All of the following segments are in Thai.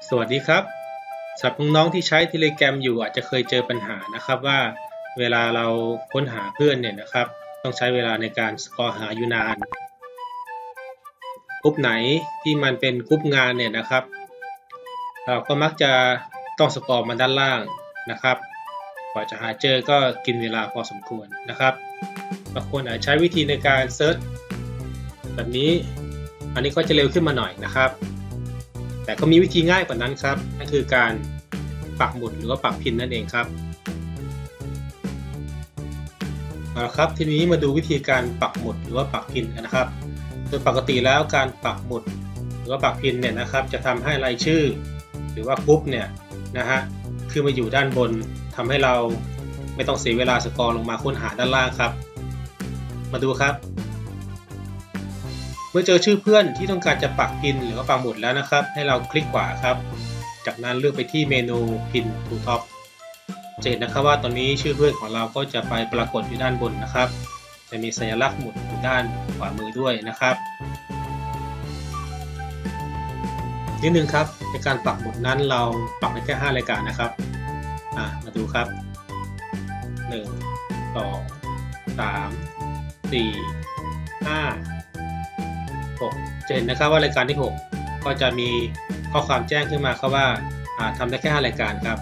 สวัสดีครับสำหรับน้องๆที่ใช้ Telegram อยู่อาจจะเคยเจอปัญหานะครับว่าเวลาเราค้นหาเพื่อนเนี่ยนะครับต้องใช้เวลาในการสกรอหาอยู่นานกลุ่มไหนที่มันเป็นกลุ่มงานเนี่ยนะครับเราก็มักจะต้องสกรอมาด้านล่างนะครับกว่าจะหาเจอก็กินเวลาพอสมควรนะครับบางคนอาจใช้วิธีในการเซิร์ชแบบนี้อันนี้ก็จะเร็วขึ้นมาหน่อยนะครับแต่ก็มีวิธีง่ายกว่านั้นครับนั่นคือการปักหมุดหรือว่าปักพินนั่นเองครับเอาละครับทีนี้มาดูวิธีการปักหมุดหรือว่าปักพินกันนะครับโดยปกติแล้วการปักหมุดหรือว่าปักพินเนี่ยนะครับจะทำให้รายชื่อหรือว่ากรุ๊ปเนี่ยนะฮะขึ้นมาอยู่ด้านบนทำให้เราไม่ต้องเสียเวลาสกรอลงมาค้นหาด้านล่างครับมาดูครับเมื่อเจอชื่อเพื่อนที่ต้องการจะปักพินหรือว่าปักหมุดแล้วนะครับให้เราคลิกขวาครับจากนั้นเลือกไปที่เมนูพินทูท็อปจะเห็นนะครับว่าตอนนี้ชื่อเพื่อนของเราก็จะไปปรากฏอยู่ด้านบนนะครับจะมีสัญลักษณ์หมุดอยู่ด้านขวามือด้วยนะครับนิดนึงครับในการปักหมุดนั้นเราปักได้แค่5รายการนะครับมาดูครับ1 2 3 4 5 6จะเห็นนะครับว่ารายการที่6ก็จะมีข้อความแจ้งขึ้นมาครับว่าทำได้แค่5รายการครับ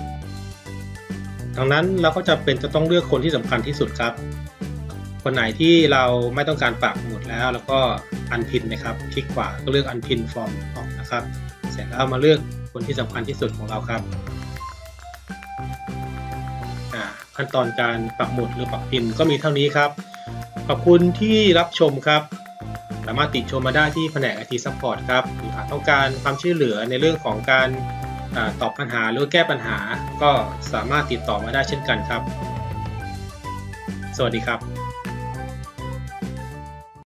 ดังนั้นเราก็จะเป็นจะต้องเลือกคนที่สำคัญที่สุดครับคนไหนที่เราไม่ต้องการปักหมุดแล้วก็อันพินนะครับคลิกขวาก็เลือกอันพินฟอร์มออกนะครับเสร็จแล้วมาเลือกคนที่สำคัญที่สุดของเราครับขั้นตอนการปักหมุดหรือปักพินก็มีเท่านี้ครับขอบคุณที่รับชมครับสามารถติชมมาได้ที่แผนก IT Support ครับหรือหากต้องการความช่วยเหลือในเรื่องของการตอบปัญหาหรือแก้ปัญหาก็สามารถติดต่อมาได้เช่นกันครับสวัสดีครับ